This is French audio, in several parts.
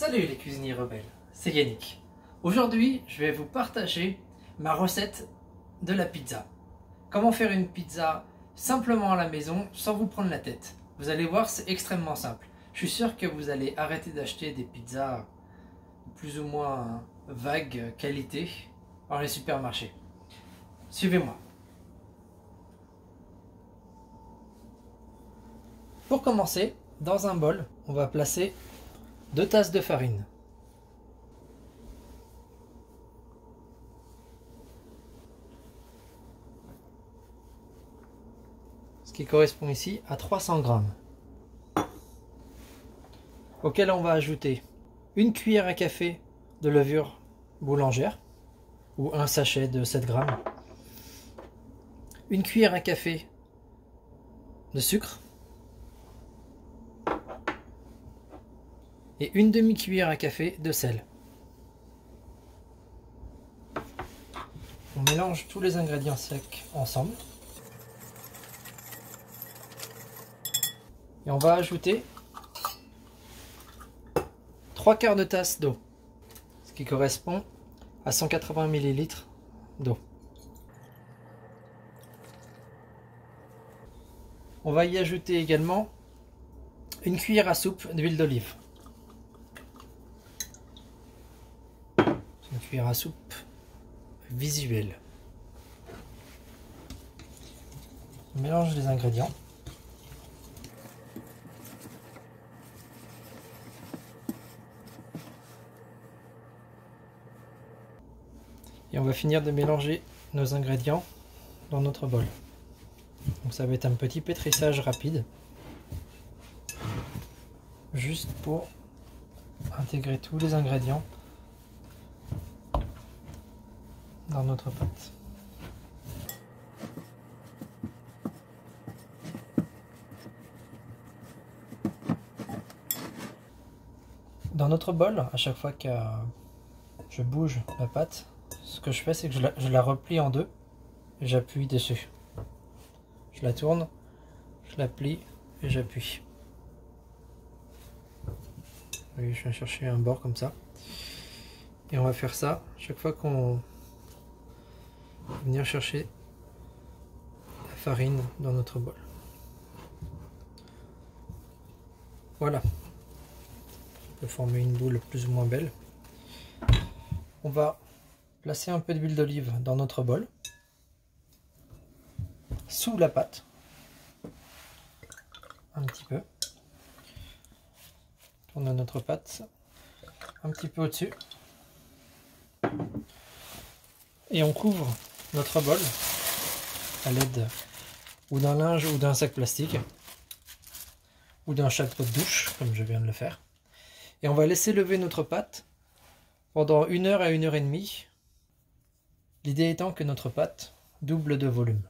Salut les cuisiniers rebelles, c'est Yannick. Aujourd'hui, je vais vous partager ma recette de la pizza. Comment faire une pizza simplement à la maison sans vous prendre la tête. Vous allez voir, c'est extrêmement simple. Je suis sûr que vous allez arrêter d'acheter des pizzas plus ou moins vague qualité dans les supermarchés. Suivez-moi. Pour commencer, dans un bol, on va placer 2 tasses de farine. Ce qui correspond ici à 300 grammes. Auquel on va ajouter 1 cuillère à café de levure boulangère ou un sachet de 7 grammes. 1 cuillère à café de sucre. Et 1 demi-cuillère à café de sel. On mélange tous les ingrédients secs ensemble. Et on va ajouter 3/4 de tasse d'eau, ce qui correspond à 180 ml d'eau. On va y ajouter également 1 cuillère à soupe d'huile d'olive. Une cuillère à soupe visuelle. On mélange les ingrédients. Et on va finir de mélanger nos ingrédients dans notre bol. Donc ça va être un petit pétrissage rapide. Juste pour intégrer tous les ingrédients dans notre pâte. Dans notre bol, à chaque fois que je bouge la pâte, ce que je fais, c'est que je la replie en deux et j'appuie dessus. Je la tourne, je la plie et j'appuie. Oui, je viens chercher un bord comme ça. Et on va faire ça chaque fois qu'on va venir chercher la farine dans notre bol. Voilà. On peut former une boule plus ou moins belle. On va placer un peu d'huile d'olive dans notre bol, sous la pâte, un petit peu. On a notre pâte un petit peu au-dessus. Et on couvre notre bol à l'aide ou d'un linge ou d'un sac plastique ou d'un chapeau de douche, comme je viens de le faire. Et on va laisser lever notre pâte pendant 1 heure à 1 heure et demie. L'idée étant que notre pâte double de volume.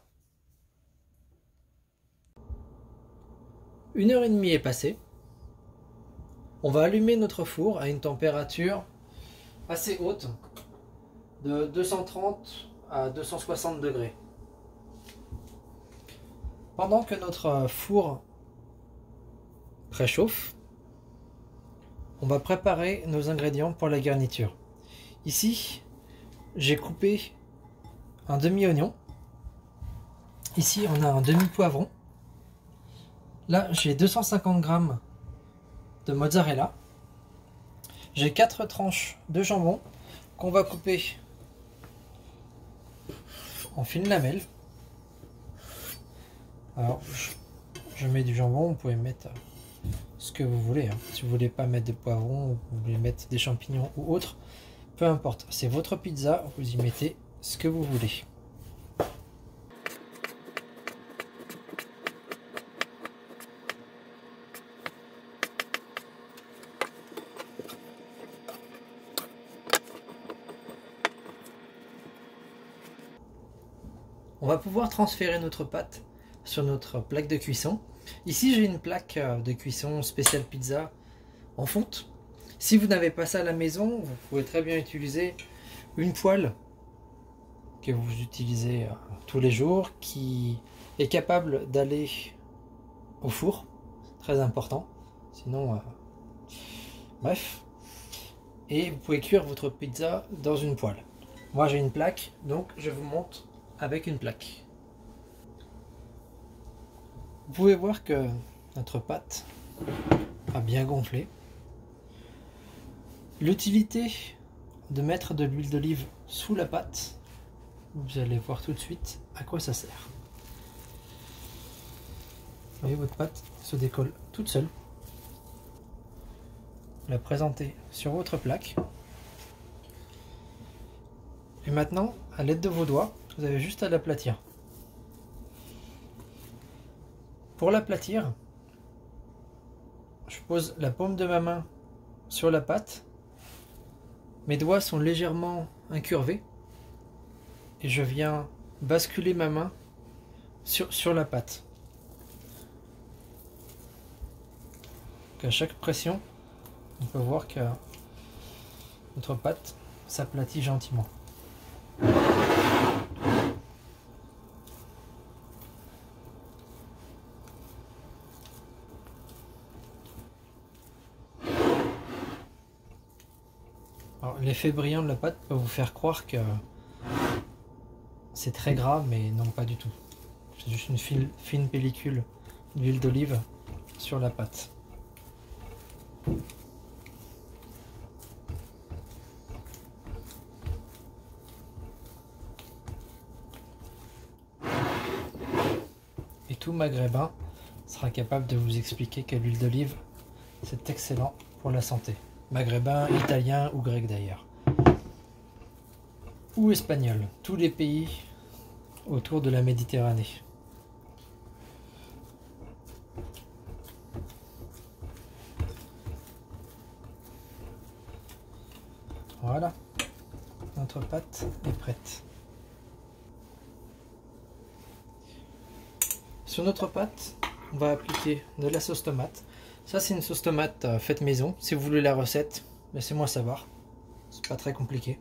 1 heure et demie est passée. On va allumer notre four à une température assez haute, de 230 à 260 degrés. Pendant que notre four préchauffe, on va préparer nos ingrédients pour la garniture. Ici, j'ai coupé un demi-oignon. Ici, on a un demi-poivron. Là, j'ai 250 g de mozzarella. J'ai 4 tranches de jambon qu'on va couper en fines lamelles. Alors, je mets du jambon, vous pouvez mettre ce que vous voulez. Si vous voulez pas mettre de poivrons, vous voulez mettre des champignons ou autre, peu importe. C'est votre pizza, vous y mettez ce que vous voulez. On va pouvoir transférer notre pâte sur notre plaque de cuisson. Ici, j'ai une plaque de cuisson spéciale pizza en fonte. Si vous n'avez pas ça à la maison, vous pouvez très bien utiliser une poêle que vous utilisez tous les jours, qui est capable d'aller au four. Très important. Sinon, bref. et vous pouvez cuire votre pizza dans une poêle. Moi j'ai une plaque, donc je vous montre avec une plaque. Vous pouvez voir que notre pâte a bien gonflé. L'utilité de mettre de l'huile d'olive sous la pâte, vous allez voir tout de suite à quoi ça sert. Vous voyez, votre pâte se décolle toute seule. La présenter sur votre plaque. Et maintenant, à l'aide de vos doigts, vous avez juste à l'aplatir. Pour l'aplatir, je pose la paume de ma main sur la pâte. Mes doigts sont légèrement incurvés et je viens basculer ma main sur la pâte. Donc à chaque pression, on peut voir que notre pâte s'aplatit gentiment. L'effet brillant de la pâte peut vous faire croire que c'est très gras, mais non, pas du tout. C'est juste une fine pellicule d'huile d'olive sur la pâte. Et tout maghrébin sera capable de vous expliquer que l'huile d'olive, c'est excellent pour la santé. Maghrébin, italien ou grec d'ailleurs. Ou espagnol, tous les pays autour de la Méditerranée. Voilà, notre pâte est prête. Sur notre pâte, on va appliquer de la sauce tomate. Ça, c'est une sauce tomate faite maison. Si vous voulez la recette, laissez-moi savoir. C'est pas très compliqué.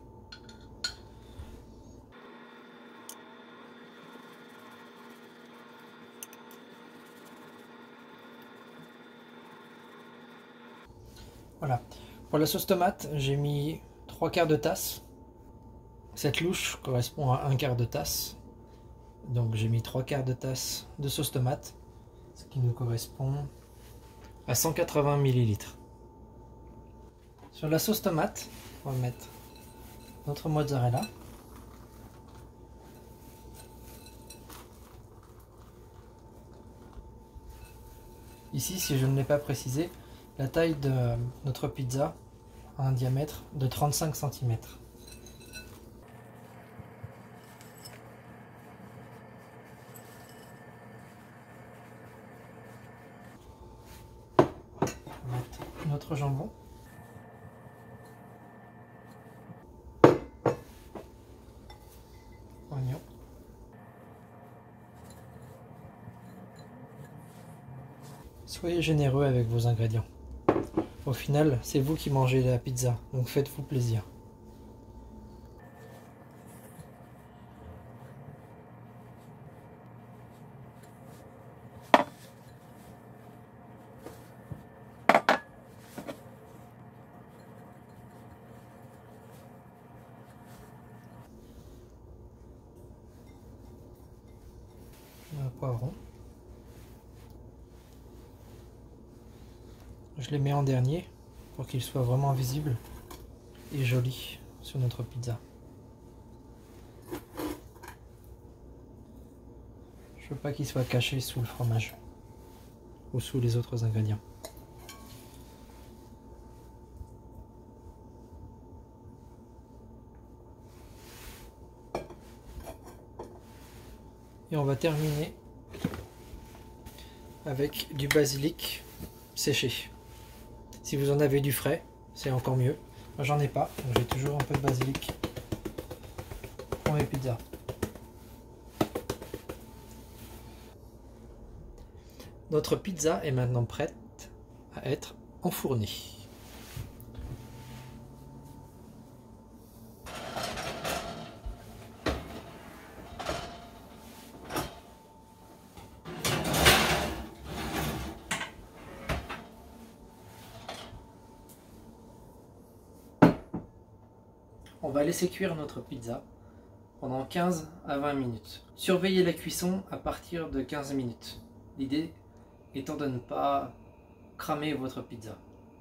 Voilà. Pour la sauce tomate, j'ai mis 3/4 de tasse. Cette louche correspond à 1/4 de tasse. Donc j'ai mis 3/4 de tasse de sauce tomate, ce qui nous correspond à 180 ml. Sur la sauce tomate, on va mettre notre mozzarella. Ici, si je ne l'ai pas précisé, la taille de notre pizza a un diamètre de 35 cm. Notre jambon. Oignon. Soyez généreux avec vos ingrédients. Au final, c'est vous qui mangez la pizza, donc faites-vous plaisir. Un poivron. Je les mets en dernier pour qu'ils soient vraiment visibles et jolis sur notre pizza. Je veux pas qu'ils soient cachés sous le fromage ou sous les autres ingrédients. Et on va terminer avec du basilic séché. Si vous en avez du frais, c'est encore mieux. Moi j'en ai pas, donc j'ai toujours un peu de basilic pour mes pizzas. Notre pizza est maintenant prête à être enfournée. on va laisser cuire notre pizza pendant 15 à 20 minutes. Surveillez la cuisson à partir de 15 minutes. L'idée étant de ne pas cramer votre pizza.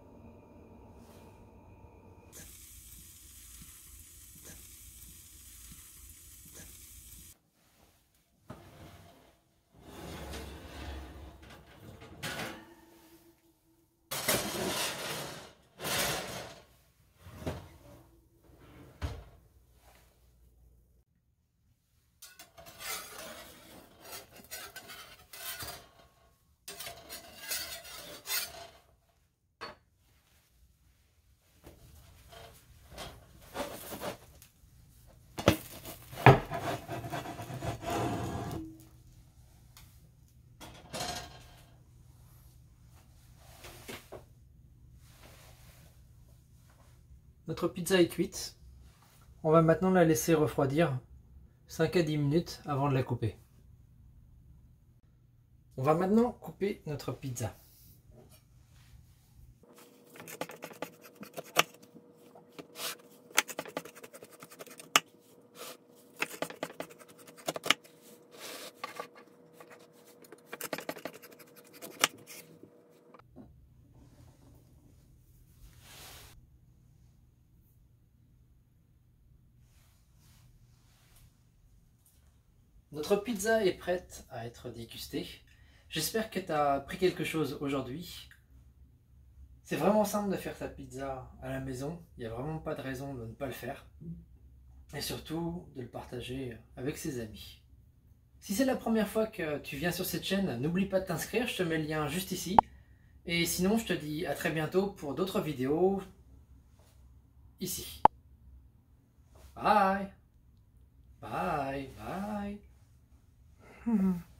Notre pizza est cuite. On va maintenant la laisser refroidir 5 à 10 minutes avant de la couper. On va maintenant couper notre pizza. Notre pizza est prête à être dégustée. J'espère que tu as appris quelque chose aujourd'hui. C'est vraiment simple de faire sa pizza à la maison. Il n'y a vraiment pas de raison de ne pas le faire. Et surtout de le partager avec ses amis. Si c'est la première fois que tu viens sur cette chaîne, n'oublie pas de t'inscrire. Je te mets le lien juste ici. Et sinon, je te dis à très bientôt pour d'autres vidéos ici. Bye! Bye! Bye!